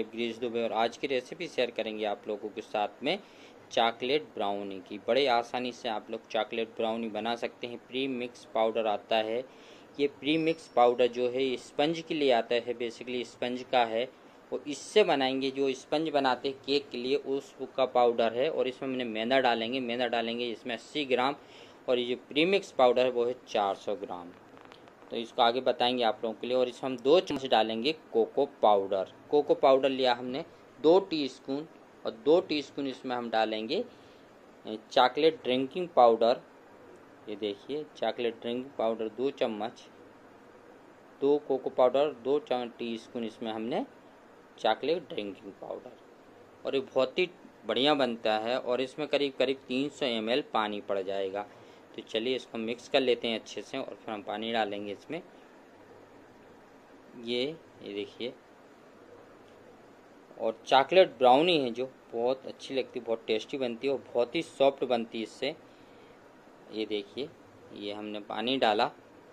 Chef Girish Dubey और आज की रेसिपी शेयर करेंगे आप लोगों के साथ में चॉकलेट ब्राउनी की। बड़े आसानी से आप लोग चॉकलेट ब्राउनी बना सकते हैं। प्री मिक्स पाउडर आता है। ये प्री मिक्स पाउडर जो है स्पंज के लिए आता है, बेसिकली स्पंज का है। और इससे बनाएंगे, जो स्पंज बनाते हैं केक के लिए उसका पाउडर है। और इसमें मैंने मैदा डालेंगे इसमें 80 ग्राम। और ये जो प्री मिक्स पाउडर है वो है 400 ग्राम। तो इसको आगे बताएंगे आप लोगों के लिए। और इसमें हम 2 चम्मच डालेंगे कोको पाउडर लिया हमने 2 टीस्पून। और 2 टीस्पून इसमें हम डालेंगे चॉकलेट ड्रिंकिंग पाउडर। ये देखिए चॉकलेट ड्रिंकिंग पाउडर 2 चम्मच, 2 कोको पाउडर 2 टीस्पून इसमें हमने चॉकलेट ड्रिंकिंग पाउडर। और ये बहुत ही बढ़िया बनता है। और इसमें करीब करीब 300 ml पानी पड़ जाएगा। तो चलिए इसको मिक्स कर लेते हैं अच्छे से। और फिर हम पानी डालेंगे इसमें। ये देखिए। और चॉकलेट ब्राउनी है जो बहुत अच्छी लगती है, बहुत टेस्टी बनती है और बहुत ही सॉफ्ट बनती है इससे। ये देखिए, ये हमने पानी डाला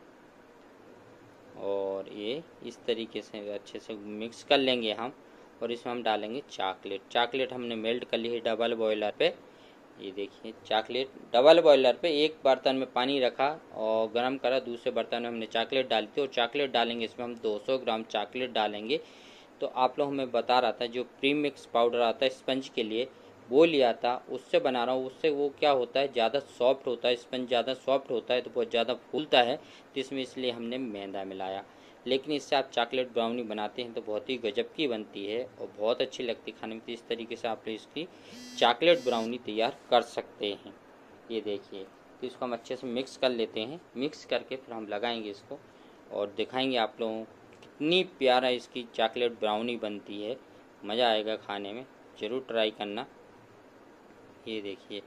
और ये इस तरीके से अच्छे से मिक्स कर लेंगे हम। और इसमें हम डालेंगे चॉकलेट हमने मेल्ट कर ली है डबल बॉयलर पे। ये देखिए चॉकलेट डबल बॉयलर पे एक बर्तन में पानी रखा और गरम करा, दूसरे बर्तन में हमने चॉकलेट डाली थी। और चॉकलेट डालेंगे इसमें हम 200 ग्राम चॉकलेट डालेंगे। तो आप लोग हमें बता रहा था जो प्री मिक्स पाउडर आता है स्पंज के लिए वो लिया था, उससे बना रहा हूँ। उससे वो क्या होता है, ज़्यादा सॉफ्ट होता है, स्पंज ज़्यादा सॉफ्ट होता है तो बहुत ज़्यादा फूलता है। तो इसमें इसलिए हमने मैदा मिलाया। लेकिन इससे आप चॉकलेट ब्राउनी बनाते हैं तो बहुत ही गजब की बनती है और बहुत अच्छी लगती है खाने में। तो इस तरीके से आप इसकी चॉकलेट ब्राउनी तैयार कर सकते हैं। ये देखिए, तो इसको हम अच्छे से मिक्स कर लेते हैं। मिक्स करके फिर हम लगाएंगे इसको और दिखाएंगे आप लोगों को कितनी प्यारा इसकी चॉकलेट ब्राउनी बनती है। मज़ा आएगा खाने में, ज़रूर ट्राई करना। ये देखिए,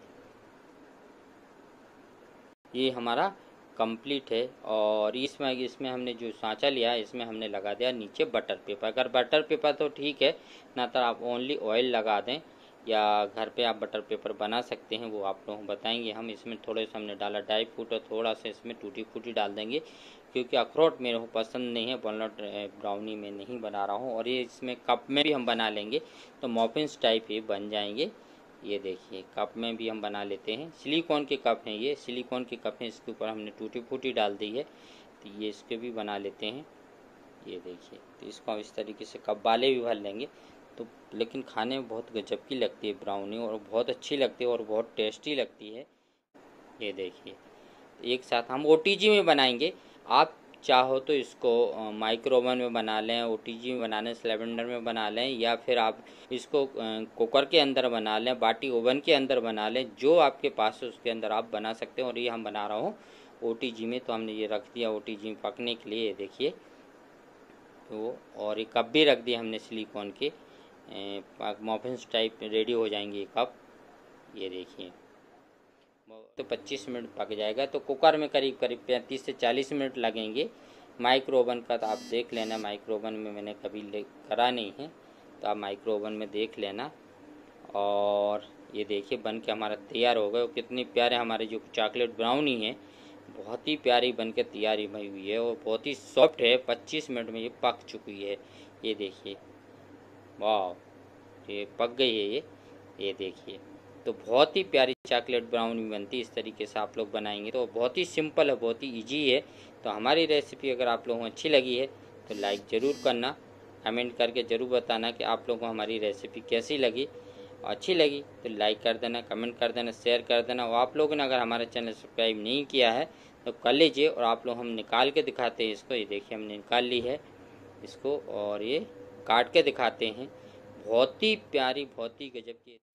ये हमारा कंप्लीट है। और इसमें हमने जो सांचा लिया है इसमें हमने लगा दिया नीचे बटर पेपर। अगर बटर पेपर तो ठीक है, ना तो आप ओनली ऑयल लगा दें या घर पे आप बटर पेपर बना सकते हैं, वो आप लोग बताएंगे। हम इसमें थोड़े से हमने डाला ड्राई फ्रूट और थोड़ा सा इसमें टूटी फूटी डाल देंगे, क्योंकि अखरोट मेरे को पसंद नहीं है, वॉलनट ब्राउनी में नहीं बना रहा हूँ। और ये इसमें कप में भी हम बना लेंगे तो मॉफिन्स टाइप ये बन जाएंगे। ये देखिए, कप में भी हम बना लेते हैं। सिलिकॉन के कप हैं, ये सिलिकॉन के कप हैं। इसके ऊपर हमने टूटी फूटी डाल दी है तो ये इसके भी बना लेते हैं। ये देखिए, तो इसको हम इस तरीके से कप वाले भी भर लेंगे। तो लेकिन खाने में बहुत गजब की लगती है ब्राउनी और बहुत अच्छी लगती है और बहुत टेस्टी लगती है। ये देखिए, एक साथ हम ओटीजी में बनाएंगे। आप चाहो तो इसको माइक्रो ओवन में बना लें, ओटीजी में बनाने सिलेंडर में बना लें, या फिर आप इसको कुकर के अंदर बना लें, बाटी ओवन के अंदर बना लें। जो आपके पास है उसके अंदर आप बना सकते हैं। और ये हम बना रहा हूँ ओटीजी में, तो हमने ये रख दिया ओटीजी में पकने के लिए। ये देखिए, तो और ये कप भी रख दिए हमने सिलिकॉन के। मॉफिन्स टाइप रेडी हो जाएंगे ये कप। ये देखिए, तो 25 मिनट पक जाएगा। तो कुकर में करीब करीब 35 से 40 मिनट लगेंगे। माइक्रो ओवन का तो आप देख लेना, माइक्रो ओवन में मैंने कभी करा नहीं है, तो आप माइक्रो ओवन में देख लेना। और ये देखिए बन के हमारा तैयार हो गया। और कितनी प्यारे हमारे जो चॉकलेट ब्राउनी है, बहुत ही प्यारी बन के तैयारी बनी हुई है और बहुत ही सॉफ्ट है। 25 मिनट में ये पक चुकी है। ये देखिए, वाह, ये पक गई है ये देखिए। तो बहुत ही प्यारी चॉकलेट ब्राउनी बनती है। इस तरीके से आप लोग बनाएंगे तो बहुत ही सिंपल है, बहुत ही इजी है। तो हमारी रेसिपी अगर आप लोगों को अच्छी लगी है तो लाइक ज़रूर करना, कमेंट करके ज़रूर बताना कि आप लोगों को हमारी रेसिपी कैसी लगी। अच्छी लगी तो लाइक कर देना, कमेंट कर देना, शेयर कर देना। और आप लोगों ने अगर हमारा चैनल सब्सक्राइब नहीं किया है तो कर लीजिए। और आप लोग हम निकाल के दिखाते हैं इसको। ये देखिए, हमने निकाल ली है इसको और ये काट के दिखाते हैं। बहुत ही प्यारी, बहुत ही गजब की।